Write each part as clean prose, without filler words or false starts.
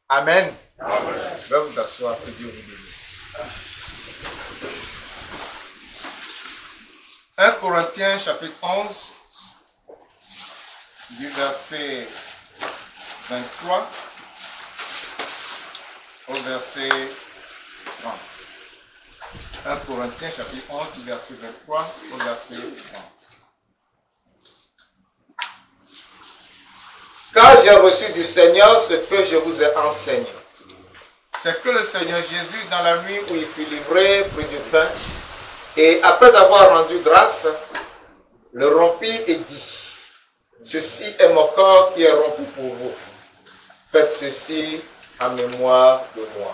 Amen. Amen. Je vais vous asseoir, que Dieu vous bénisse. 1 Corinthiens chapitre 11, du verset 23 au verset 30. 1 Corinthiens chapitre 11, du verset 23 au verset 30. Car j'ai reçu du Seigneur ce que je vous ai enseigné. C'est que le Seigneur Jésus, dans la nuit où il fut livré, prit du pain, et après avoir rendu grâce, le rompit et dit, ceci est mon corps qui est rompu pour vous. Faites ceci en mémoire de moi.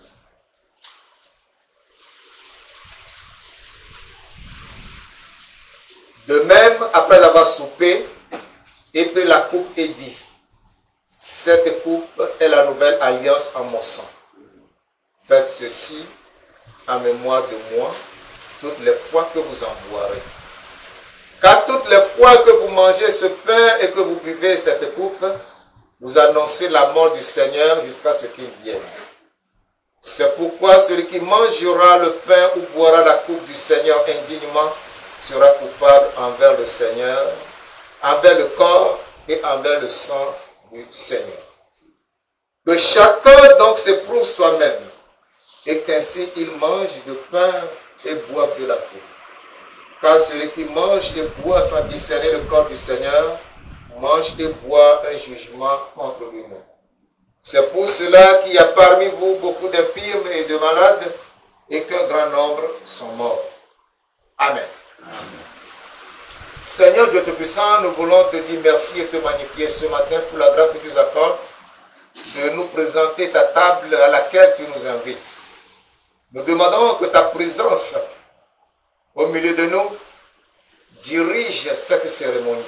De même, après avoir soupé, il prit la coupe et dit, cette coupe est la nouvelle alliance en mon sang. Faites ceci en mémoire de moi toutes les fois que vous en boirez. Car toutes les fois que vous mangez ce pain et que vous buvez cette coupe, vous annoncez la mort du Seigneur jusqu'à ce qu'il vienne. C'est pourquoi celui qui mangera le pain ou boira la coupe du Seigneur indignement sera coupable envers le Seigneur, envers le corps et envers le sang du Seigneur. Que chacun donc s'éprouve soi-même, et qu'ainsi il mange du pain et boive de la coupe. Car celui qui mange et boit sans discerner le corps du Seigneur, mange et boit un jugement contre lui-même. C'est pour cela qu'il y a parmi vous beaucoup d'infirmes et de malades, et qu'un grand nombre sont morts. Amen. Amen. Seigneur Dieu Tout-Puissant, nous voulons te dire merci et te magnifier ce matin pour la grâce que tu nous accordes de nous présenter ta table à laquelle tu nous invites. Nous demandons que ta présence au milieu de nous dirige cette cérémonie.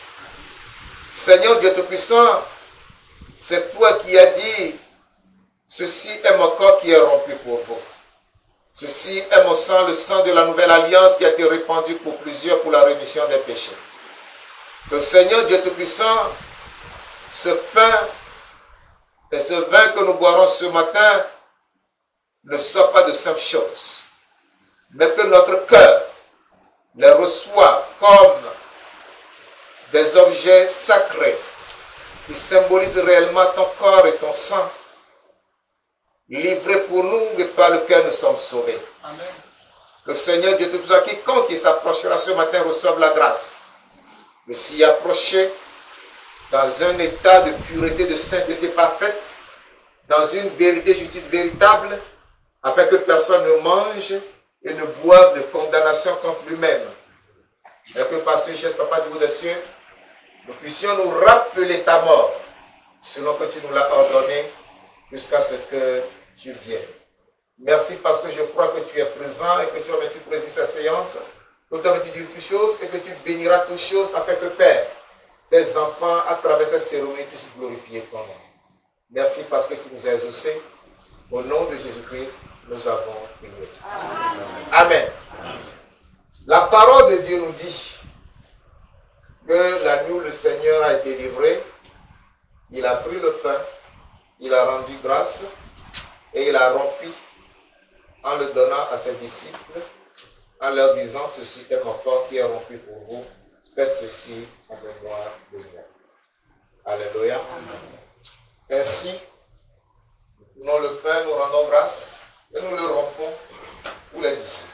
Seigneur Dieu Tout-Puissant, c'est toi qui as dit, ceci est mon corps qui est rompu pour vous. Ceci est mon sang, le sang de la nouvelle alliance qui a été répandu pour plusieurs pour la rémission des péchés. Le Seigneur Dieu Tout-Puissant, ce pain et ce vin que nous boirons ce matin ne soient pas de simples choses, mais que notre cœur les reçoive comme des objets sacrés qui symbolisent réellement ton corps et ton sang, livré pour nous et par lequel nous sommes sauvés. Amen. Le Seigneur Dieu Tout-Puissant, quiconque qui s'approchera ce matin reçoive la grâce de s'y approcher dans un état de pureté, de sainteté parfaite, dans une vérité, justice véritable, afin que personne ne mange et ne boive de condamnation contre lui-même. Et que par ce cher Papa du bout des cieux, nous puissions nous rappeler ta mort, selon que tu nous l'as ordonné, jusqu'à ce que tu viennes. Merci parce que je crois que tu es présent et que tu as présidé cette séance. Que tu as dit toutes choses et que tu béniras toutes choses afin que Père, tes enfants, à travers cette cérémonie, puissent glorifier ton nom. Merci parce que tu nous as exaucés. Au nom de Jésus-Christ, nous avons prié. Amen. Amen. La parole de Dieu nous dit que la nuit où le Seigneur a été livré, il a pris le pain, il a rendu grâce et il a rompu en le donnant à ses disciples, en leur disant, ceci est mon corps qui est rompu pour vous, faites ceci en mémoire de moi. Alléluia. Ainsi, nous prenons le pain, nous rendons grâce et nous le rompons pour les disciples.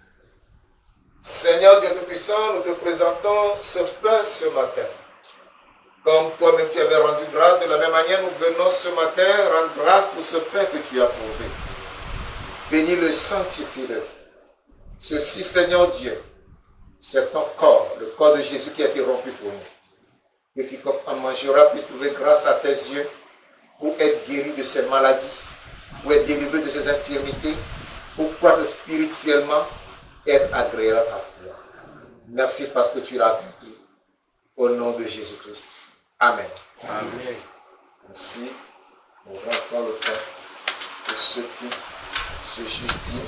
Seigneur Dieu Tout-Puissant, nous te présentons ce pain ce matin. Comme toi-même tu avais rendu grâce, de la même manière, nous venons ce matin rendre grâce pour ce pain que tu as prouvé. Bénis-le, sanctifie-le. Ceci, Seigneur Dieu, c'est ton corps, le corps de Jésus qui a été rompu pour nous. Que quiconque en mangera puisse trouver grâce à tes yeux pour être guéri de ses maladies, pour être délivré de ses infirmités, pour croître spirituellement et être agréable à toi. Merci parce que tu l'as accompli. Au nom de Jésus-Christ. Amen. Amen. Ainsi, nous rendons le pain pour ceux qui se justifient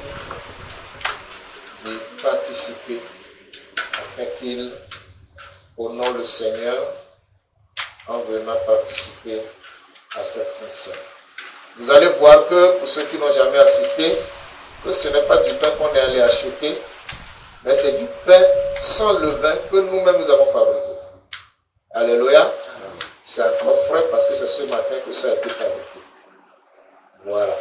de participer afin qu'ils honorent le Seigneur en venant participer à cette sainte. Vous allez voir que, pour ceux qui n'ont jamais assisté, que ce n'est pas du pain qu'on est allé acheter, mais c'est du pain sans levain que nous-mêmes nous avons fabriqué. Alléluia. C'est encore frais parce que c'est ce matin que ça a été fabriqué. Voilà.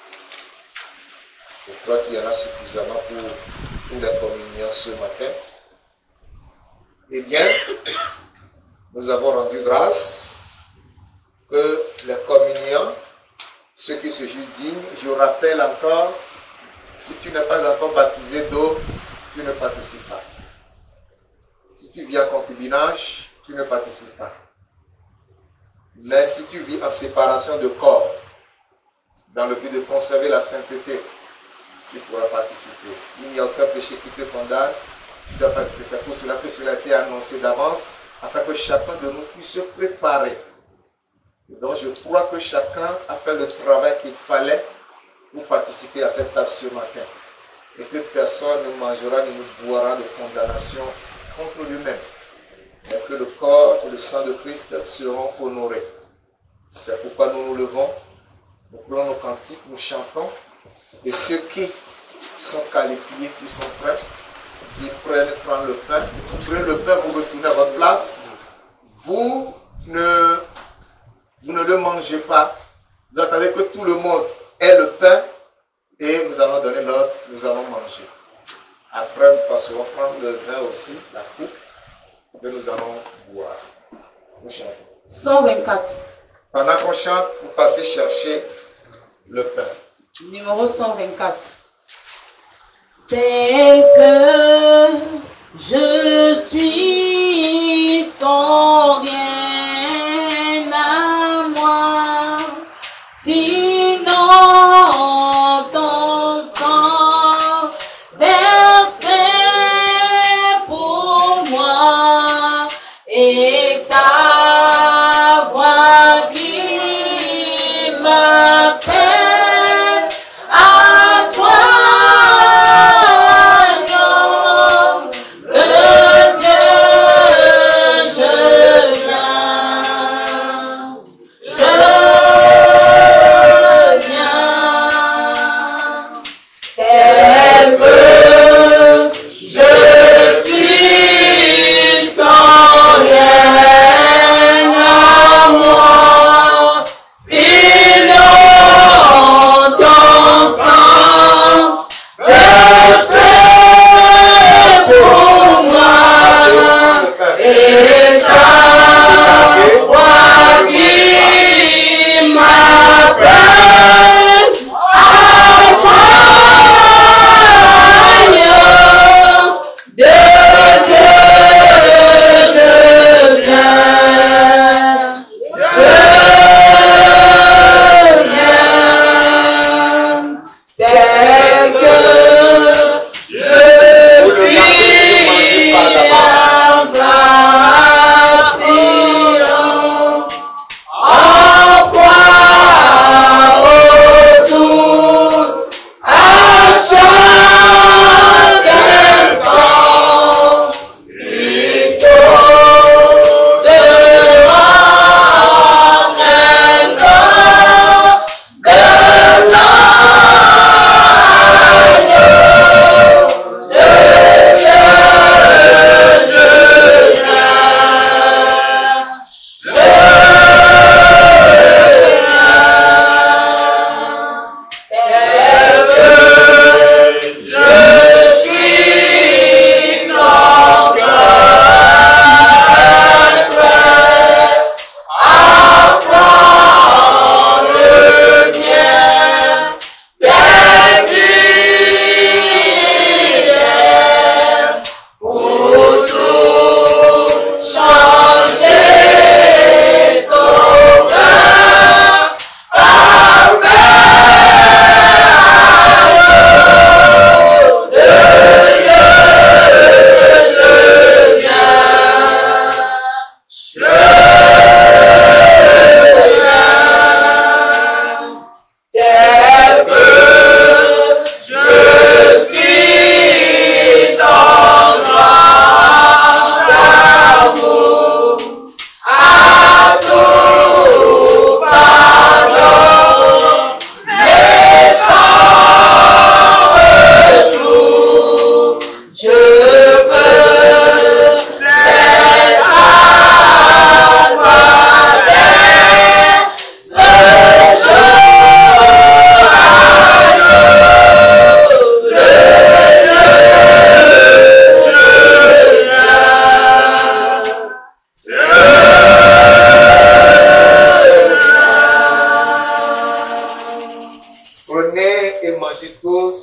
Je crois qu'il y en a suffisamment pour la communion ce matin. Eh bien, nous avons rendu grâce que la communion, ceux qui se jugent dignes, je rappelle encore, si tu n'es pas encore baptisé d'eau, tu ne participes pas. Si tu vis en concubinage, tu ne participes pas. Mais si tu vis en séparation de corps, dans le but de conserver la sainteté, tu pourras participer. Il n'y a aucun péché qui te condamne, tu dois participer. C'est pour cela que cela a été annoncé d'avance, afin que chacun de nous puisse se préparer. Donc je crois que chacun a fait le travail qu'il fallait pour participer à cette table ce matin. Et que personne ne mangera ni ne boira de condamnation contre lui-même. Mais que le corps et le sang de Christ seront honorés. C'est pourquoi nous nous levons, nous prenons nos cantiques, nous chantons. Et ceux qui sont qualifiés, qui sont prêts, ils prennent le pain. Vous prenez le pain, vous retournez à votre place. Vous ne le mangez pas. Vous attendez que tout le monde ait le pain et nous allons donner l'ordre, nous allons manger. Après, nous passerons prendre le vin aussi, la coupe, et nous allons boire. Nous chantons. 124. Pendant qu'on chante, vous passez chercher le pain. Numéro 124. Tel que je suis sans rien à moi, sinon ton sang versé pour moi et ta voix qui m'appelle à toi, nom de Dieu.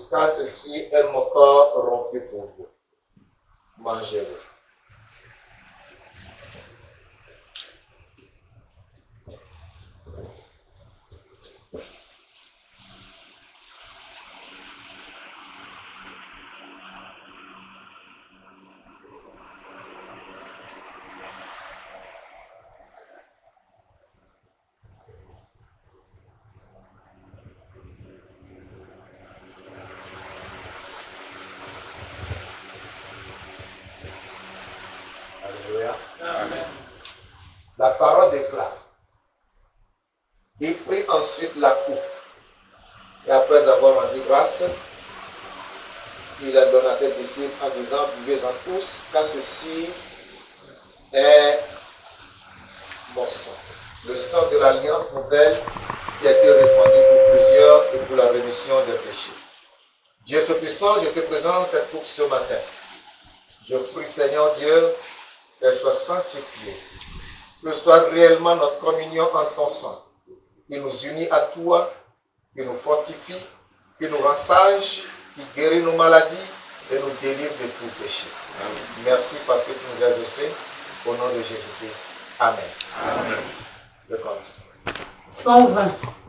car ceci est mon corps rompu pour vous. Mangez-le. Amen. La parole déclare. Il prit ensuite la coupe. Et après avoir rendu grâce, il la donne à ses disciples en disant, buvez-en tous, car ceci est mon sang. Le sang de l'alliance nouvelle qui a été répandu pour plusieurs et pour la rémission des péchés. Dieu Tout-Puissant, je te présente cette coupe ce matin. Je prie, Seigneur Dieu, qu'elle soit sanctifiée, que soit réellement notre communion en ton sang, qui nous unit à toi, qui nous fortifie, qui nous rend sages, qui guérit nos maladies et nous délivre de tout péché. Amen. Merci parce que tu nous as exaucés. Au nom de Jésus-Christ. Amen. Amen. Le cantique. 120.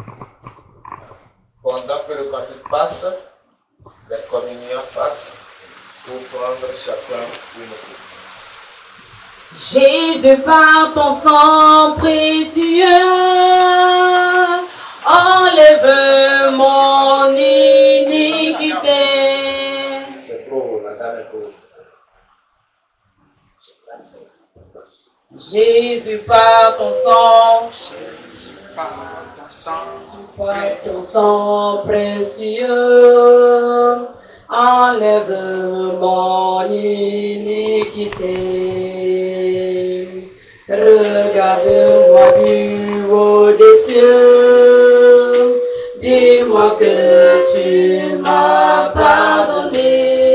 Pendant que le cantique passe, les communions passent pour prendre chacun une coupe. Jésus, par ton sang précieux, enlève mon iniquité. C'est trop, la dame est pauvre. Jésus, par ton sang, par ton sang précieux, enlève mon iniquité. Regarde-moi du haut des cieux, dis-moi que tu m'as pardonné.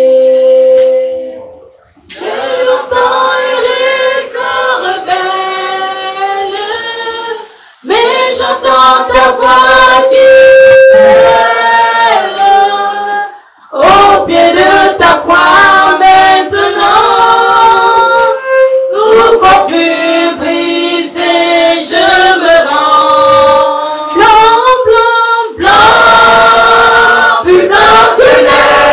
J'ai longtemps erré corps rebelle, mais j'entends ta voix qui m'appelle. Au pied de ta croix maintenant, tout confus, brisé, je me rends. Blanc, blanc, blanc, plus blanc que neige.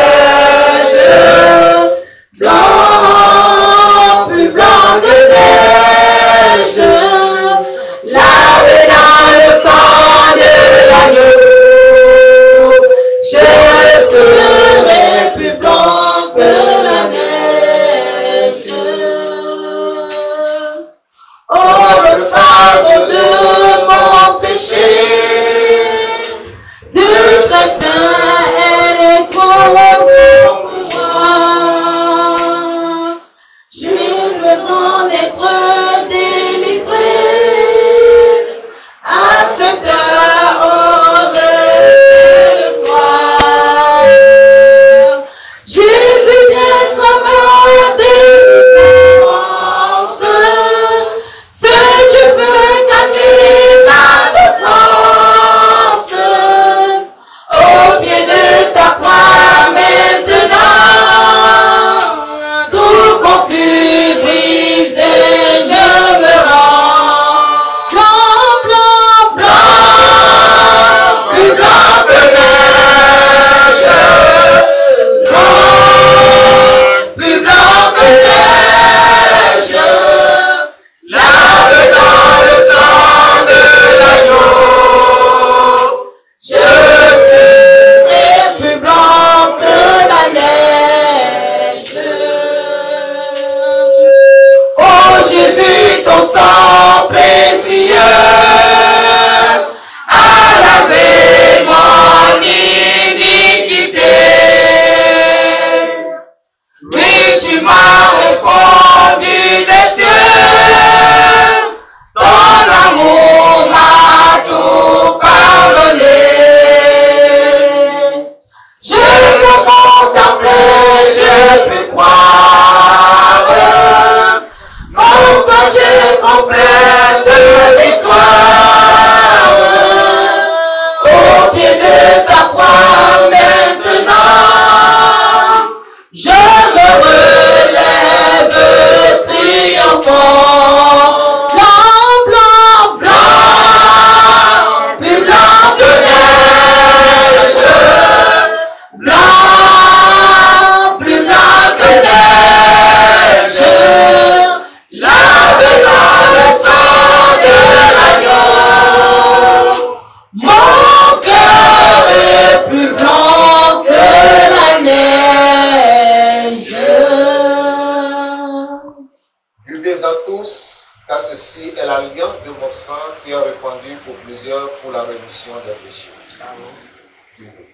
Buvez-en tous, car ceci est l'alliance de mon sang qui est répandue pour plusieurs pour la rémission des péchés. Buvez.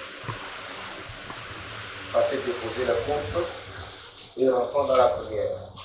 Passez déposer la coupe et rentrons dans la prière.